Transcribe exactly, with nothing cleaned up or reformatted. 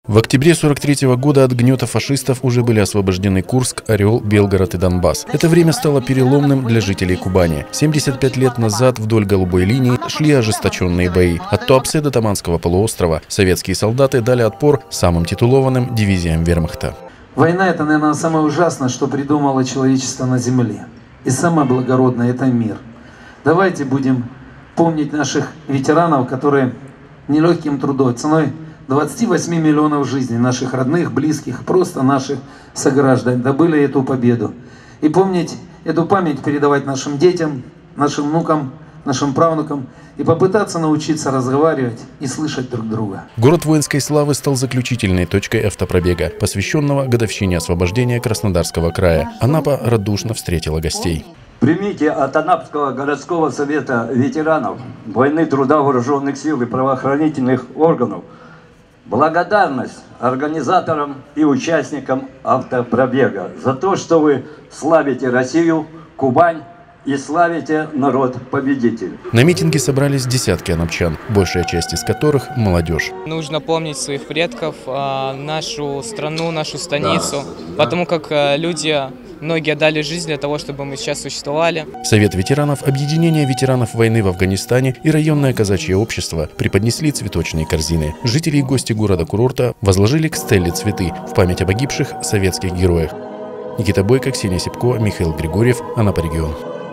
В октябре сорок третьего года от гнета фашистов уже были освобождены Курск, Орел, Белгород и Донбасс. Это время стало переломным для жителей Кубани. семьдесят пять лет назад вдоль Голубой линии шли ожесточенные бои. От Туапсе до Таманского полуострова советские солдаты дали отпор самым титулованным дивизиям вермахта. Война – это, наверное, самое ужасное, что придумало человечество на земле. И самое благородное – это мир. Давайте будем помнить наших ветеранов, которые нелегким трудом, ценой двадцати восьми миллионов жизней наших родных, близких, просто наших сограждан добыли эту победу. И помнить эту память, передавать нашим детям, нашим внукам, нашим правнукам и попытаться научиться разговаривать и слышать друг друга. Город воинской славы стал заключительной точкой автопробега, посвященного годовщине освобождения Краснодарского края. Анапа радушно встретила гостей. Примите от Анапского городского совета ветеранов войны, труда, вооруженных сил и правоохранительных органов благодарность организаторам и участникам автопробега за то, что вы славите Россию, Кубань и славите народ-победитель. На митинге собрались десятки анапчан, большая часть из которых – молодежь. Нужно помнить своих предков, нашу страну, нашу станицу, потому как люди, многие отдали жизнь для того, чтобы мы сейчас существовали. Совет ветеранов, объединение ветеранов войны в Афганистане и районное казачье общество преподнесли цветочные корзины. Жители и гости города-курорта возложили к стелле цветы в память о погибших советских героях. Никита Бойко, Ксения Сипко, Михаил Григорьев, Анапа регион.